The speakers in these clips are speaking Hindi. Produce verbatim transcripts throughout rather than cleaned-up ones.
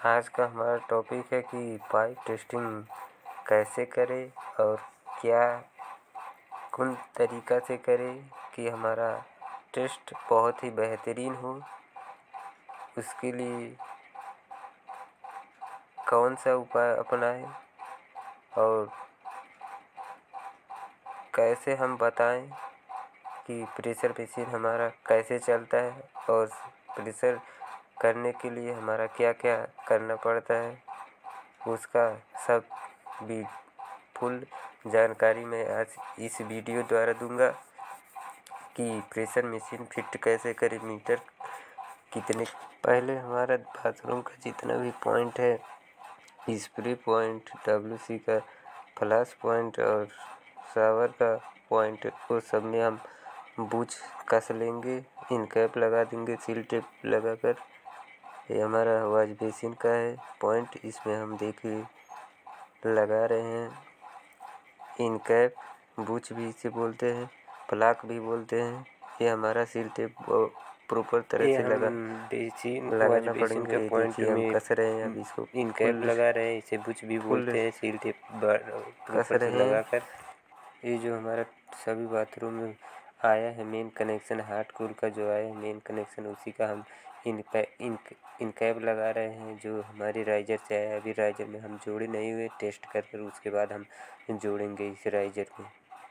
आज का हमारा टॉपिक है कि पाइप टेस्टिंग कैसे करें और क्या कौन तरीक़ा से करें कि हमारा टेस्ट बहुत ही बेहतरीन हो। उसके लिए कौन सा उपाय अपनाएं और कैसे हम बताएं कि प्रेशर मशीन हमारा कैसे चलता है और प्रेशर करने के लिए हमारा क्या क्या करना पड़ता है, उसका सब भी फुल जानकारी मैं आज इस वीडियो द्वारा दूंगा कि प्रेशर मशीन फिट कैसे करें, मीटर कितने। पहले हमारा बाथरूम का जितना भी पॉइंट है, स्प्रे पॉइंट, डब्ल्यू सी का फ्लश पॉइंट और शावर का पॉइंट, वो सब में हम बूच कस लेंगे, इन कैप लगा देंगे सील टेप लगा कर। ये हमारा वॉश बेसिन का है पॉइंट, इसमें हम देखिए लगा रहे हैं इन कैप, बूच भी इसे बोलते हैं, प्लाक भी बोलते हैं। ये हमारा सील टेप प्रॉपर तरह से लगा बेसिन लगाना वॉश बेसिन पड़ेंगे। के ये पॉइंट देखिए हम में कस रहे हैं, अब इसको इन कैप फुल लगा रहे हैं, इसे बुच भी फुल बोलते हैं, सील टेप कस प्रॉपर से रहे हैं। लगाकर। ये जो हमारा सभी बाथरूम में आया है मेन कनेक्शन, हार्ड कूल का जो आया है मेन कनेक्शन, उसी का हम इन पे इन इन कैप लगा रहे हैं जो हमारी राइजर से आया है। अभी राइजर में हम जोड़े नहीं हुए, टेस्ट कर कर उसके बाद हम जोड़ेंगे इस राइजर में।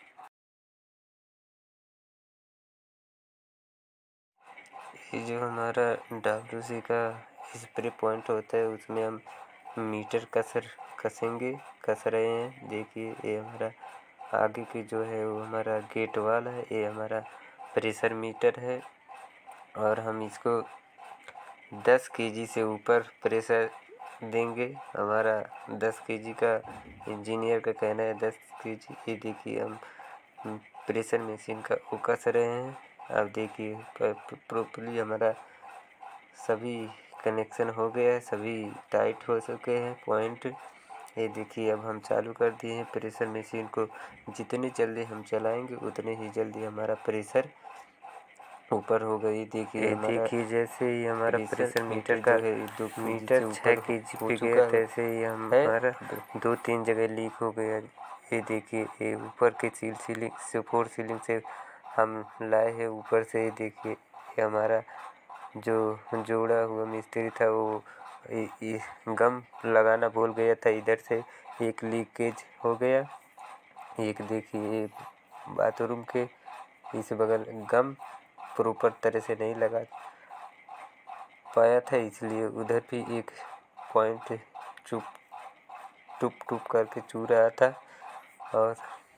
ये जो हमारा डब्ल्यू सी का स्प्रे पॉइंट होता है, उसमें हम मीटर कसर कसेंगे कस रहे हैं। देखिए ये हमारा आगे की जो है वो हमारा गेट वाल है, ये हमारा प्रेशर मीटर है और हम इसको दस केजी से ऊपर प्रेशर देंगे। हमारा दस केजी का इंजीनियर का कहना है, दस केजी। ये देखिए हम प्रेशर मशीन का वो कस रहे हैं। अब देखिए प्रॉपर्ली हमारा सभी कनेक्शन हो गया है, सभी टाइट हो चुके हैं पॉइंट। ये देखिए अब हम चालू कर दिए हैं प्रेशर मशीन को। जितनी जल्दी हम चलाएंगे उतने ही जल्दी हमारा प्रेशर ऊपर हो गई। देखिए हमारा देखिए जैसे ही हमारा प्रेशर मीटर का जो है दो मीटर छः के जी पे गया, तैसे ही हमारा दो तीन जगह लीक हो गया। ये देखिए ये ऊपर के सील सीलिंग से फोर सीलिंग से हम लाए हैं ऊपर से। ये देखिए ये हमारा जो जोड़ा हुआ मिस्त्री था वो ये गम लगाना भूल गया था, इधर से एक लीकेज हो गया। एक देखिए बाथरूम के इस बगल गम प्रॉपर तरह से नहीं लगा पाया था, इसलिए उधर भी एक पॉइंट चुप टुप टुप करके चू रहा था और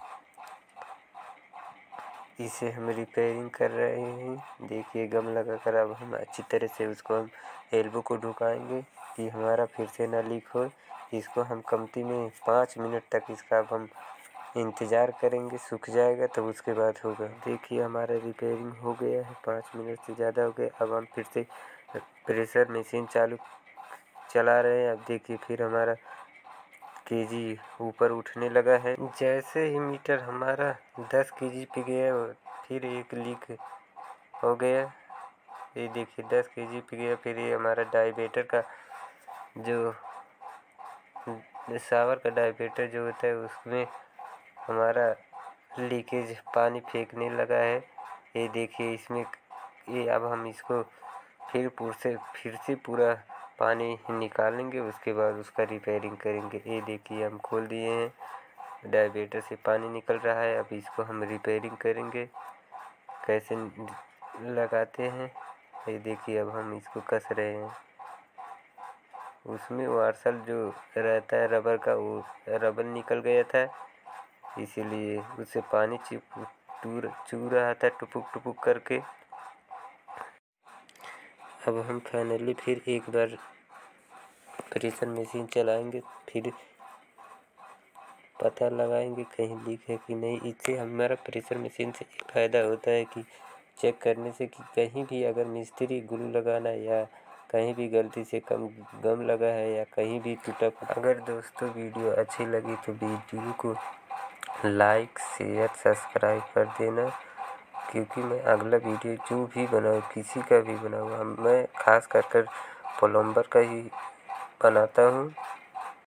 इसे हम रिपेयरिंग कर रहे हैं। देखिए गम लगा कर अब हम अच्छी तरह से उसको हम एल्बो को ढुकाएंगे कि हमारा फिर से ना लीक हो। इसको हम कमती में पाँच मिनट तक इसका अब हम इंतज़ार करेंगे, सूख जाएगा तब उसके बाद होगा। देखिए हमारा रिपेयरिंग हो गया है, पाँच मिनट से ज़्यादा हो गया। अब हम फिर से प्रेशर मशीन चालू चला रहे हैं। अब देखिए फिर हमारा केजी ऊपर उठने लगा है। जैसे ही मीटर हमारा दस केजी पे गया, फिर एक लीक हो गया। ये देखिए दस केजी पे गया। फिर ये हमारा डायवेटर का जो शावर का डायवेटर जो होता है, उसमें हमारा लीकेज पानी फेंकने लगा है। ये देखिए इसमें ये अब हम इसको फिर पूर से फिर से पूरा पानी निकालेंगे, उसके बाद उसका रिपेयरिंग करेंगे। ये देखिए हम खोल दिए हैं, डायवेटर से पानी निकल रहा है। अब इसको हम रिपेयरिंग करेंगे, कैसे लगाते हैं। ये देखिए अब हम इसको कस रहे हैं। उसमें वार्सल जो रहता है रबर का, वो रबर निकल गया था, इसीलिए उससे पानी चिप टूर चू रहा था टुपुक टुपुक करके। अब हम फाइनली फिर एक बार प्रेशर मशीन चलाएंगे, फिर पता लगाएंगे कहीं लीक है कि नहीं। इससे हमारा प्रेशर मशीन से एक फ़ायदा होता है कि चेक करने से कि कहीं भी अगर मिस्त्री ग्लू लगाना या कहीं भी गलती से कम गम लगा है या कहीं भी टूटा। अगर दोस्तों वीडियो अच्छी लगी तो वीडियो को लाइक शेयर सब्सक्राइब कर देना, क्योंकि मैं अगला वीडियो जो भी बनाऊँ, किसी का भी बनाऊँ, हम मैं खास कर कर प्लम्बर का ही बनाता हूँ।